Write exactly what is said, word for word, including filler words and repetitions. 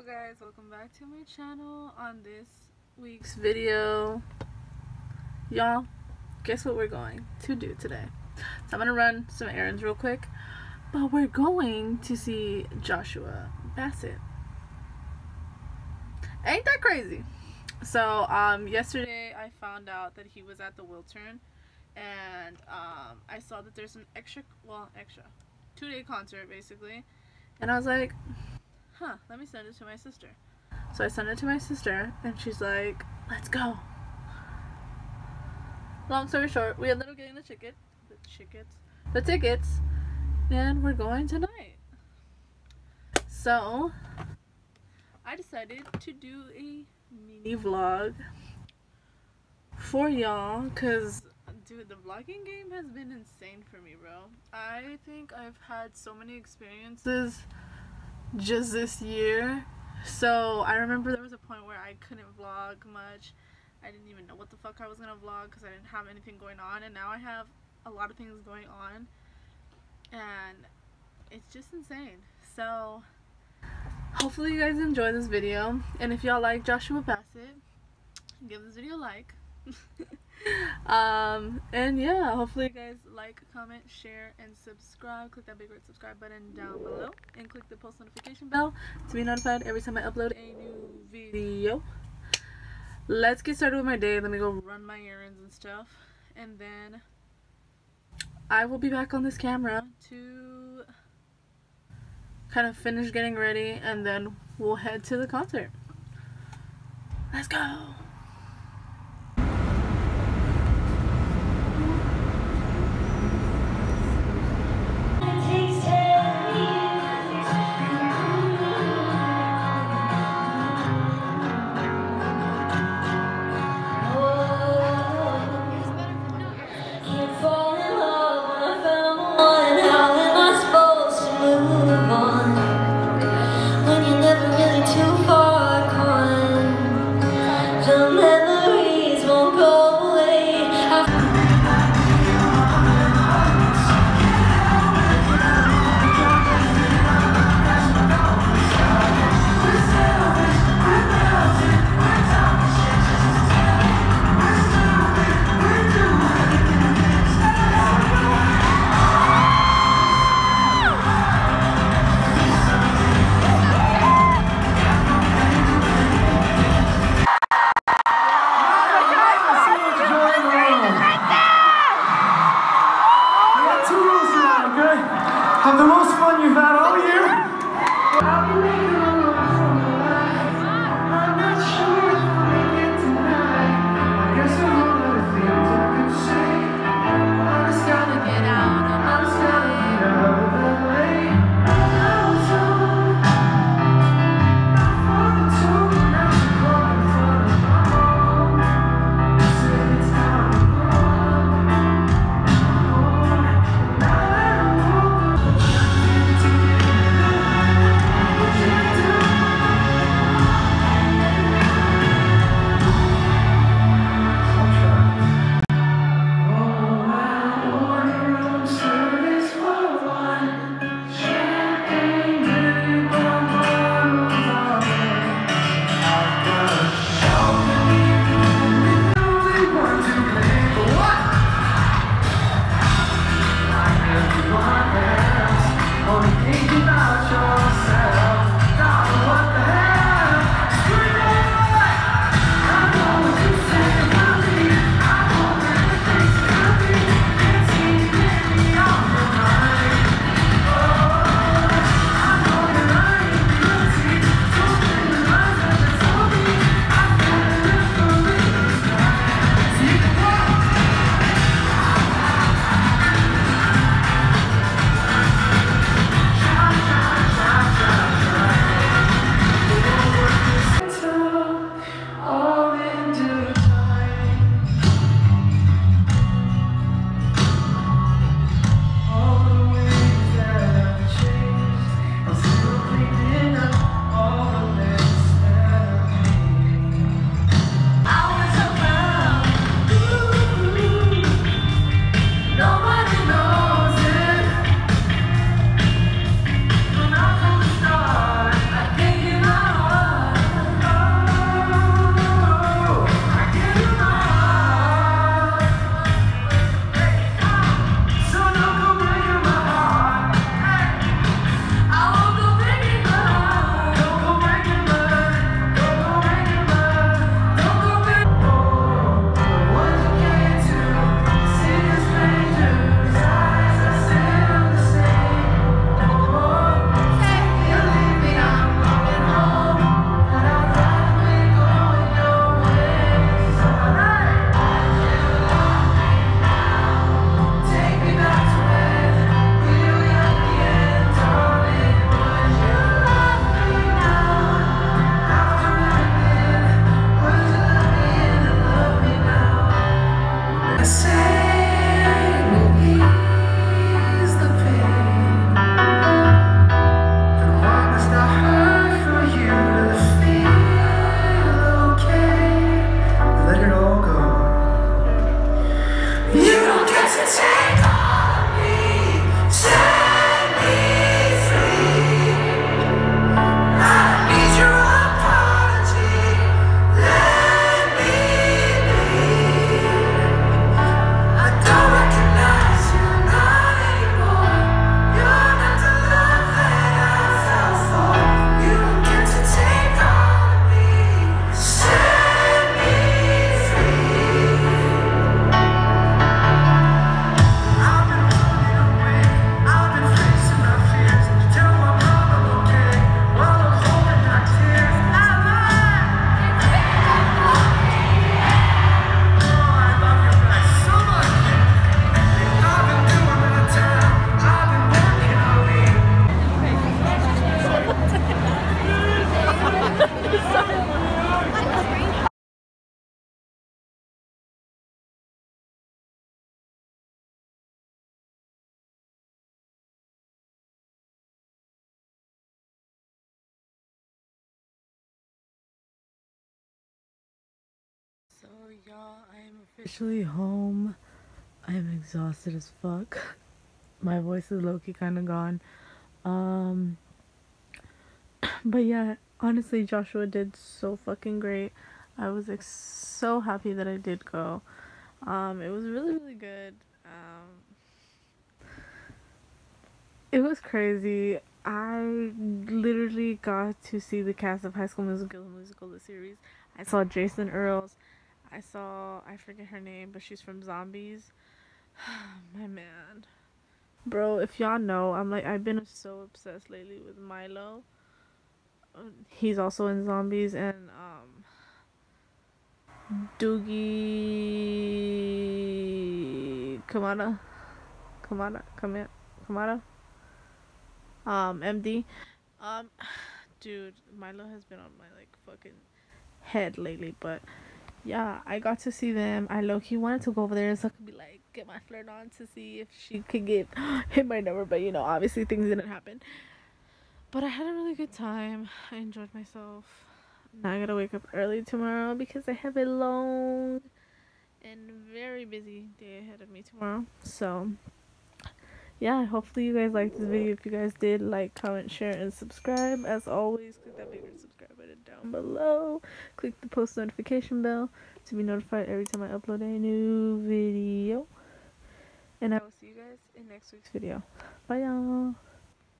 guys, welcome back to my channel. On this week's video, y'all, guess what we're going to do today? So I'm gonna run some errands real quick, but we're going to see Joshua Bassett. Ain't that crazy? So um yesterday I found out that he was at the Wiltern, and um I saw that there's an extra well extra two-day concert basically, and I was like, huh, let me send it to my sister. So I sent it to my sister, and she's like, let's go. Long story short, we ended up getting the ticket, the tickets, the tickets, and we're going tonight. So I decided to do a mini vlog for y'all, cause dude, the vlogging game has been insane for me, bro. I think I've had so many experiences just this year. So I remember there was a point where I couldn't vlog much. I didn't even know what the fuck I was gonna vlog because I didn't have anything going on, and now I have a lot of things going on, and it's just insane. So hopefully you guys enjoy this video, and if y'all like Joshua Bassett, give this video a like. um and yeah, hopefully you guys like, comment, share, and subscribe. Click that big red subscribe button down below and click the post notification bell to be notified every time I upload a new video. Let's get started with my day. Let me go run my errands and stuff, and then I will be back on this camera to kind of finish getting ready, and then we'll head to the concert. Let's go. Don't y'all, I am officially home. I am exhausted as fuck. My voice is low-key kind of gone. Um, but yeah, honestly, Joshua did so fucking great. I was like so happy that I did go. Um, it was really, really good. Um, it was crazy. I literally got to see the cast of High School Musical, musical the series. I saw Jason Earls. I saw, I forget her name, but she's from Zombies. My man. Bro, if y'all know, I'm like, I've been so obsessed lately with Milo. He's also in Zombies, and um Doogie Kamada Kamada Kamada Kamada um M D. Um dude, Milo has been on my like fucking head lately, but yeah, I got to see them. I low-key wanted to go over there so I could be like, get my flirt on to see if she could get hit my number, but you know, obviously things didn't happen. But I had a really good time. I enjoyed myself. Now I gotta wake up early tomorrow because I have a long and very busy day ahead of me tomorrow. So yeah, hopefully you guys liked this video. If you guys did, like, comment, share, and subscribe. As always, click that big red subscribe button down below. Click the post notification bell to be notified every time I upload a new video. And I will see you guys in next week's video. Bye y'all.